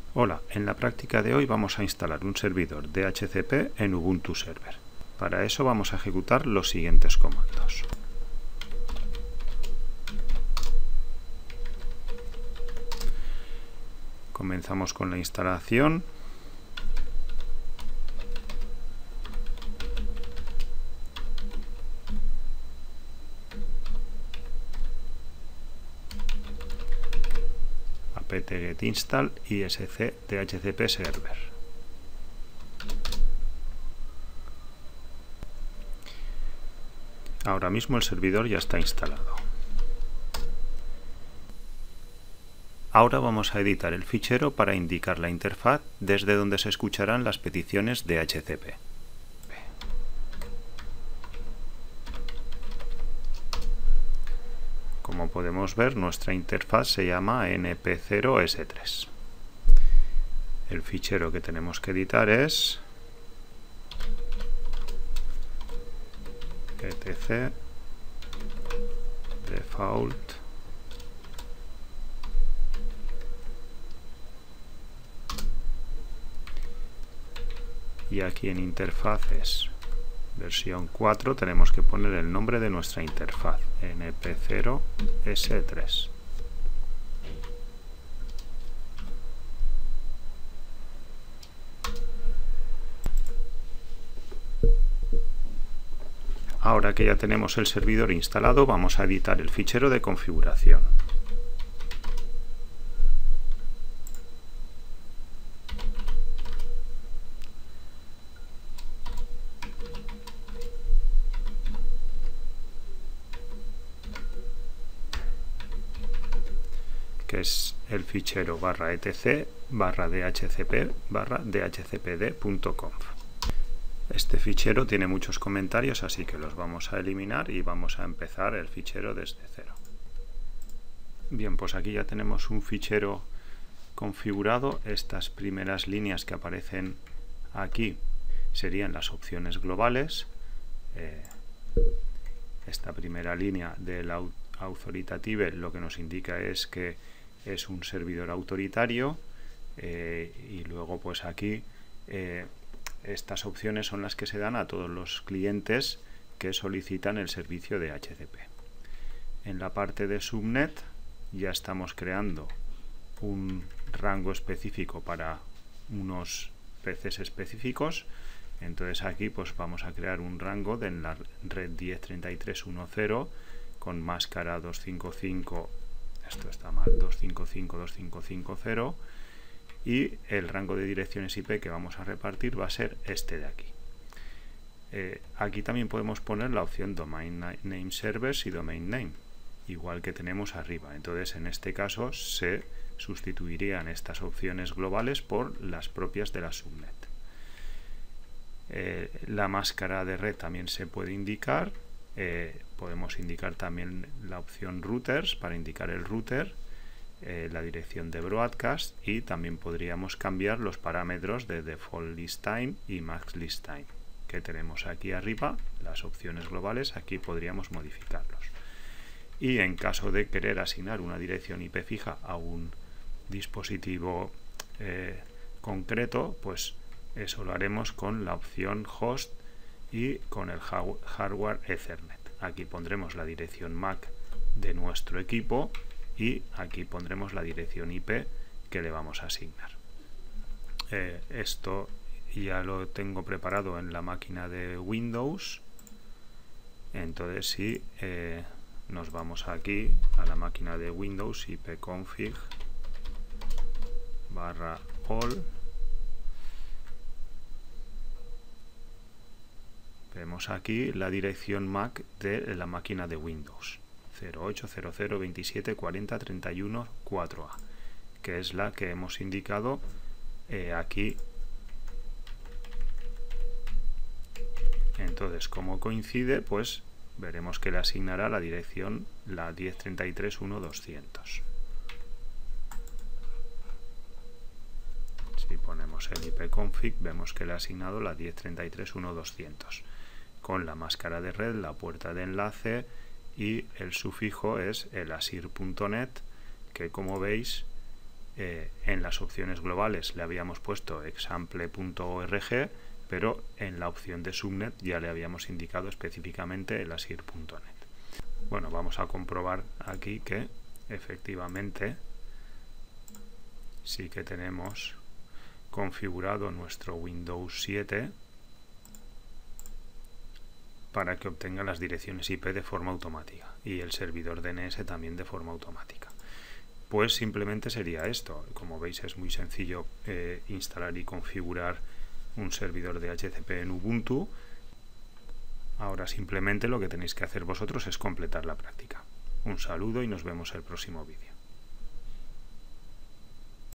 Hola, en la práctica de hoy vamos a instalar un servidor DHCP en Ubuntu Server. Para eso vamos a ejecutar los siguientes comandos. Comenzamos con la instalación. apt-get install isc dhcp server. Ahora mismo el servidor ya está instalado. Ahora vamos a editar el fichero para indicar la interfaz desde donde se escucharán las peticiones DHCP. Como podemos ver, nuestra interfaz se llama np0s3. El fichero que tenemos que editar es etc default y aquí en interfaces versión 4 tenemos que poner el nombre de nuestra interfaz, np0s3. Ahora que ya tenemos el servidor instalado, vamos a editar el fichero de configuración. Que es el fichero /etc /dhcp /dhcpd.conf. Este fichero tiene muchos comentarios, así que los vamos a eliminar y vamos a empezar el fichero desde cero. Bien, pues aquí ya tenemos un fichero configurado. Estas primeras líneas que aparecen aquí serían las opciones globales. Esta primera línea del authoritative lo que nos indica es que es un servidor autoritario, y luego pues aquí estas opciones son las que se dan a todos los clientes que solicitan el servicio de DHCP. En la parte de subnet ya estamos creando un rango específico para unos PCs específicos. Entonces aquí pues vamos a crear un rango de la red 10.33.1.0 con máscara 255, esto está mal, 255.255.0, y el rango de direcciones IP que vamos a repartir va a ser este de aquí. Aquí también podemos poner la opción Domain Name Servers y Domain Name, igual que tenemos arriba. Entonces en este caso se sustituirían estas opciones globales por las propias de la subnet. La máscara de red también se puede indicar. Podemos indicar también la opción routers para indicar el router, la dirección de broadcast, y también podríamos cambiar los parámetros de default list time y max list time que tenemos aquí arriba. Las opciones globales aquí podríamos modificarlos, y en caso de querer asignar una dirección IP fija a un dispositivo concreto, pues eso lo haremos con la opción host y con el hardware Ethernet. Aquí pondremos la dirección MAC de nuestro equipo y aquí pondremos la dirección IP que le vamos a asignar. Esto ya lo tengo preparado en la máquina de Windows. Entonces si nos vamos aquí a la máquina de Windows, ipconfig /all, vemos aquí la dirección MAC de la máquina de Windows, 0800274031-4A, que es la que hemos indicado aquí. Entonces, como coincide, pues veremos que le asignará la dirección la 10.33.1.200. Si ponemos el ipconfig, vemos que le ha asignado la 10.33.1.200 con la máscara de red, la puerta de enlace, y el sufijo es el asir.net, que como veis en las opciones globales le habíamos puesto example.org, pero en la opción de subnet ya le habíamos indicado específicamente el asir.net. Bueno, vamos a comprobar aquí que efectivamente sí que tenemos configurado nuestro Windows 7 para que obtenga las direcciones IP de forma automática y el servidor DNS también de forma automática. Pues simplemente sería esto. Como veis, es muy sencillo instalar y configurar un servidor de DHCP en Ubuntu. Ahora simplemente lo que tenéis que hacer vosotros es completar la práctica. Un saludo y nos vemos el próximo vídeo.